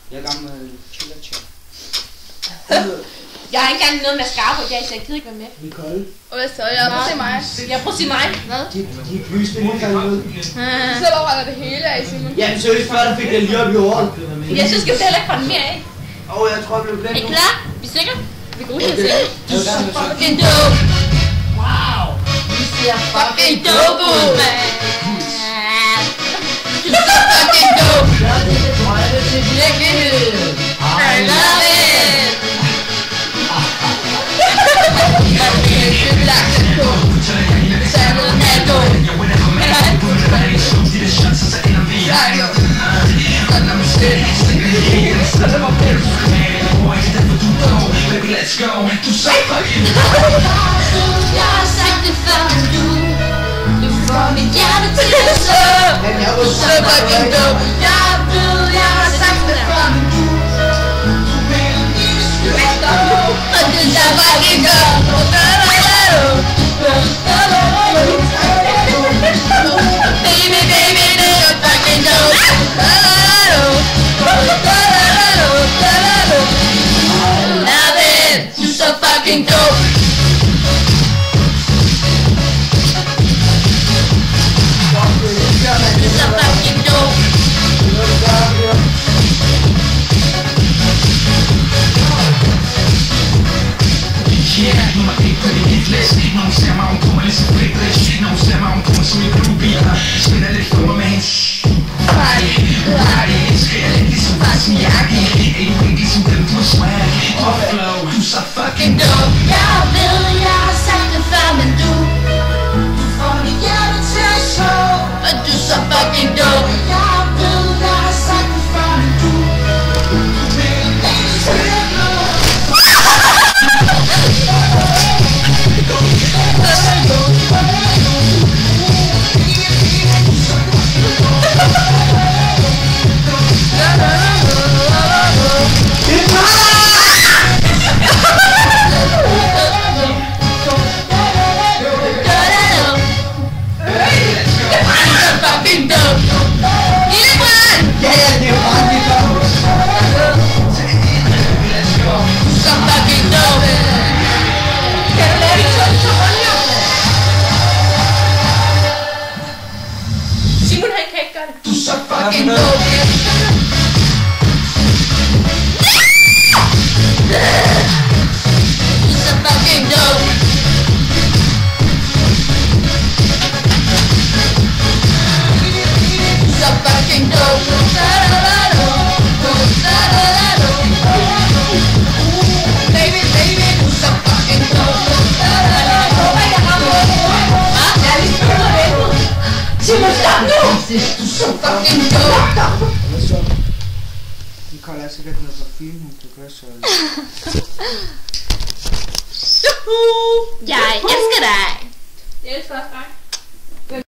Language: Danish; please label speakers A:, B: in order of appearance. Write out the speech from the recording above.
A: Jeg er gammel chiller.
B: Jeg har ikke engang noget med at skarpe på i dag, så jeg gider ikke være med.
A: Nicole.
C: Hvad så? Jeg prøver at se mig.
B: Jeg prøver at sige mig. Hvad?
A: De lysstemme kan ud.
C: Så overholder det hele af, Simon.
A: Jamen seriøst, før der fik jeg lige op i håret.
B: Jeg synes, skal vi heller ikke få den mere af.
A: Jeg tror, jeg blev glemt.
B: Er I klar? Vi er sikre? Vi går ud til at se.
A: Du er så
B: fucking dope. Wow. Vi ser fucking dope ud, man. Du er så fucking dope.
A: Gør det drømme til virkelighed.
B: I love it. Jeg vil ikke lagt det på. Sandet er dope.
D: Let's go, du så fucking
B: Jeg har sagt det før, men du får mit hjerte til at slå. Du er så fucking dope. Jeg ved, jeg har sagt det før, men du og du er så fucking dope. Baby, baby, det er fucking dope. Love it, du er så fucking dope. Du er så fucking dope.
D: Yeah, nu er det ikke på det hitlist. Når hun ser mig, hun kommer lidt som flægtlæs. Når hun ser mig, hun kommer som en groupie. Spiller lidt for mig med hendes body. Skriger lidt ligesom faktisk en jakke. Ikke ligesom dem, du er swag. Og flow, du er så fucking dope.
B: Jeg ved, jeg har sagt det før, men du får mit hjerte til at slå. Og du er så fucking dope. Jeg ved, jeg har sagt det før, men du Simon, han kan ikke gøre det.
D: Du er så fucking dope.
B: Du er så fucking dope. Du er så fucking dope. Baby, baby, du er så fucking dope. Jeg håber, jeg har noget. Jeg er lige spillet væk. Simon, stop nu! Du er så fucking dope.
A: Nicole er sikkert noget parfume, hun kan gøre så.
B: Jeg elsker dig.
C: Jeg elsker også dig.